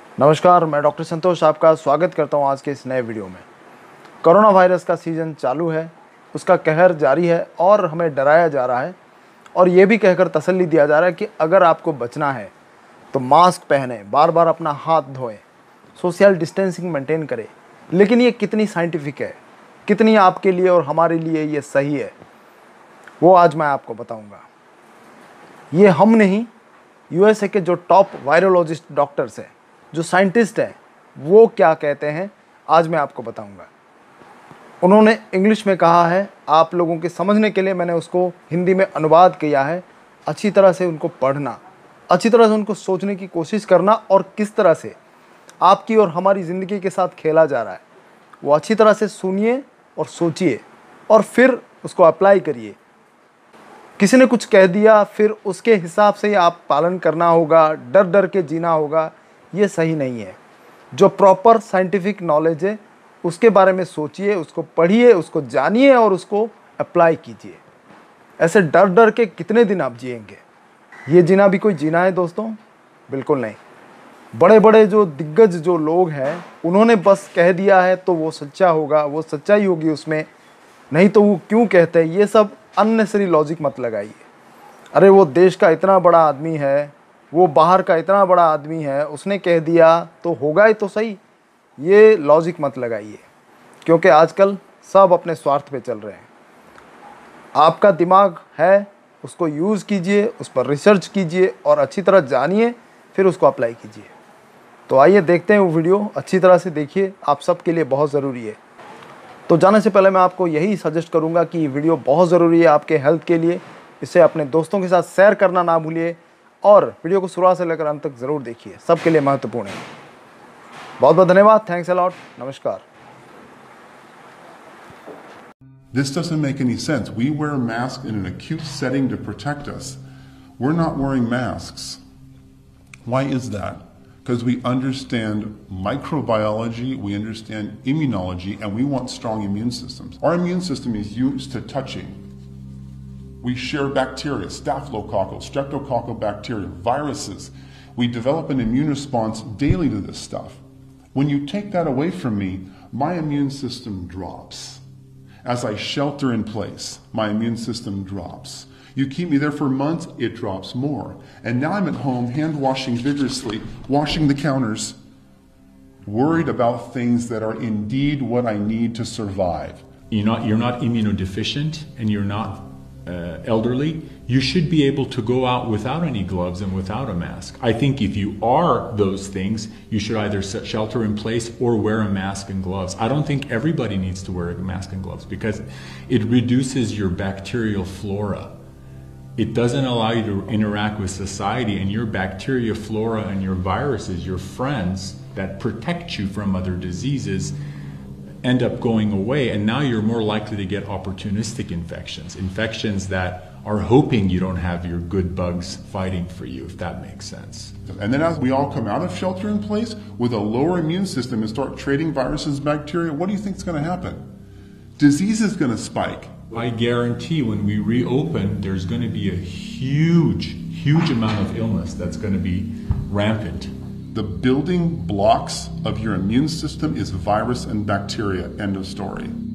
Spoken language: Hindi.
नमस्कार, मैं डॉक्टर संतोष आपका स्वागत करता हूं आज के इस नए वीडियो में। कोरोना वायरस का सीज़न चालू है, उसका कहर जारी है और हमें डराया जा रहा है और ये भी कहकर तसल्ली दिया जा रहा है कि अगर आपको बचना है तो मास्क पहने, बार बार अपना हाथ धोएं, सोशल डिस्टेंसिंग मेंटेन करें। लेकिन ये कितनी साइंटिफिक है, कितनी आपके लिए और हमारे लिए ये सही है, वो आज मैं आपको बताऊँगा। ये हम नहीं, यूएसए के जो टॉप वायरोलॉजिस्ट डॉक्टर्स हैं, जो साइंटिस्ट हैं, वो क्या कहते हैं आज मैं आपको बताऊंगा। उन्होंने इंग्लिश में कहा है, आप लोगों के समझने के लिए मैंने उसको हिंदी में अनुवाद किया है। अच्छी तरह से उनको पढ़ना, अच्छी तरह से उनको सोचने की कोशिश करना और किस तरह से आपकी और हमारी ज़िंदगी के साथ खेला जा रहा है, वो अच्छी तरह से सुनिए और सोचिए और फिर उसको अप्लाई करिए। किसी ने कुछ कह दिया फिर उसके हिसाब से आप पालन करना होगा, डर डर के जीना होगा, ये सही नहीं है। जो प्रॉपर साइंटिफिक नॉलेज है उसके बारे में सोचिए, उसको पढ़िए, उसको जानिए और उसको अप्लाई कीजिए। ऐसे डर डर के कितने दिन आप जिएंगे? ये जीना भी कोई जीना है दोस्तों? बिल्कुल नहीं। बड़े बड़े जो दिग्गज जो लोग हैं, उन्होंने बस कह दिया है तो वो सच्चा होगा, वो सच्चाई होगी उसमें, नहीं तो वो क्यों कहते हैं? ये सब अननेसेसरी लॉजिक मत लगाइए। अरे वो देश का इतना बड़ा आदमी है, वो बाहर का इतना बड़ा आदमी है, उसने कह दिया तो होगा ही तो सही। ये लॉजिक मत लगाइए, क्योंकि आजकल सब अपने स्वार्थ पे चल रहे हैं। आपका दिमाग है, उसको यूज़ कीजिए, उस पर रिसर्च कीजिए और अच्छी तरह जानिए, फिर उसको अप्लाई कीजिए। तो आइए देखते हैं वो वीडियो, अच्छी तरह से देखिए, आप सबके लिए बहुत ज़रूरी है। तो जाने से पहले मैं आपको यही सजेस्ट करूँगा कि ये वीडियो बहुत ज़रूरी है आपके हेल्थ के लिए। इसे अपने दोस्तों के साथ शेयर करना ना भूलिए और वीडियो को शुरुआत से लेकर अंत तक ज़रूर देखिए, सबके लिए महत्वपूर्ण है। बहुत बहुत धन्यवाद, थैंक्स अ लॉट, नमस्कार। This doesn't make any sense. We wear masks in an acute setting to protect us. We're not wearing masks. Why is that? Because we understand microbiology, we understand immunology, and we want strong immune systems. Our immune system is used to touching. We share bacteria, staphylococcal, streptococcal bacteria, viruses. We develop an immune response daily to this stuff. When you take that away from me, my immune system drops. As I shelter in place, my immune system drops. You keep me there for months, it drops more. And now I'm at home, hand washing vigorously, washing the counters, worried about things that are indeed what I need to survive. You're not immunodeficient and you're not elderly. You should be able to go out without any gloves and without a mask. I think if you are those things, you should either shelter in place or wear a mask and gloves. I don't think everybody needs to wear a mask and gloves because it reduces your bacterial flora. It doesn't allow you to interact with society, and your bacteria flora and your viruses, your friends that protect you from other diseases, end up going away, and now you're more likely to get opportunistic infections that are hoping you don't have your good bugs fighting for you, if that makes sense. And then as we all come out of shelter in place with a lower immune system and start trading viruses and bacteria, what do you think is going to happen? Disease is going to spike. I guarantee when we reopen, there's going to be a huge amount of illness that's going to be rampant. The building blocks of your immune system is virus and bacteria, end of story.